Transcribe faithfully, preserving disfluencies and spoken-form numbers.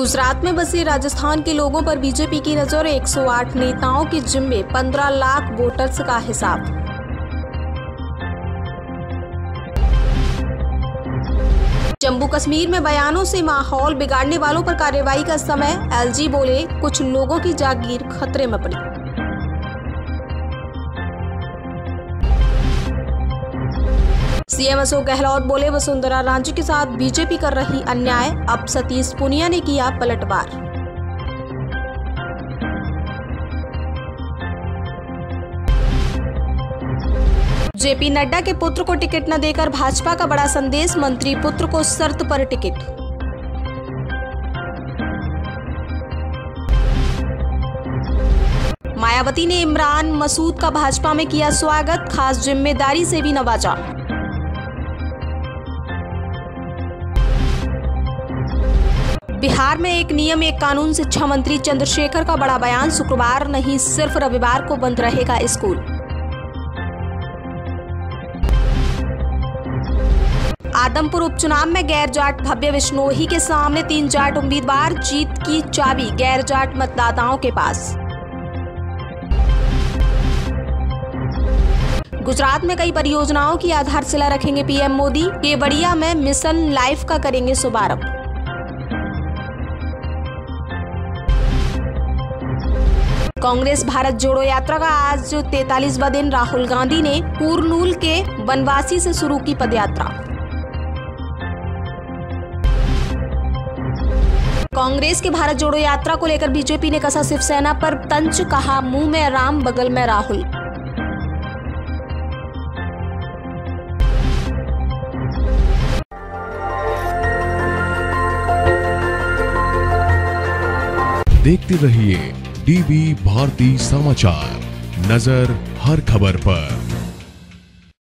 गुजरात में बसे राजस्थान के लोगों पर बीजेपी की नजर। एक सौ आठ नेताओं के जिम्मे पंद्रह लाख वोटर्स का हिसाब। जम्मू कश्मीर में बयानों से माहौल बिगाड़ने वालों पर कार्रवाई का समय। एलजी बोले, कुछ लोगों की जागीर खतरे में पड़ी। सीएम अशोक गहलोत बोले, वसुंधरा राजे के साथ बीजेपी कर रही अन्याय। अब सतीश पूनिया ने किया पलटवार। जेपी नड्डा के पुत्र को टिकट न देकर भाजपा का बड़ा संदेश। मंत्री पुत्र को शर्त पर टिकट। मायावती ने इमरान मसूद का भाजपा में किया स्वागत। खास जिम्मेदारी से भी नवाजा। बिहार में एक नियम एक कानून। शिक्षा मंत्री चंद्रशेखर का बड़ा बयान। शुक्रवार नहीं सिर्फ रविवार को बंद रहेगा स्कूल। आदमपुर उपचुनाव में गैर जाट भव्य बिश्नोई के सामने तीन जाट उम्मीदवार। जीत की चाबी गैर जाट मतदाताओं के पास। गुजरात में कई परियोजनाओं की आधारशिला रखेंगे पीएम मोदी। केवड़िया में मिशन लाइफ का करेंगे शुभारंभ। कांग्रेस भारत जोड़ो यात्रा का आज तैंतालीसवां दिन। राहुल गांधी ने कुरनूल के बनवासी से शुरू की पदयात्रा। कांग्रेस के भारत जोड़ो यात्रा को लेकर बीजेपी ने कसा शिवसेना पर तंज। कहा, मुंह में राम बगल में राहुल। देखते रहिए डीवी भारती समाचार, नजर हर खबर पर।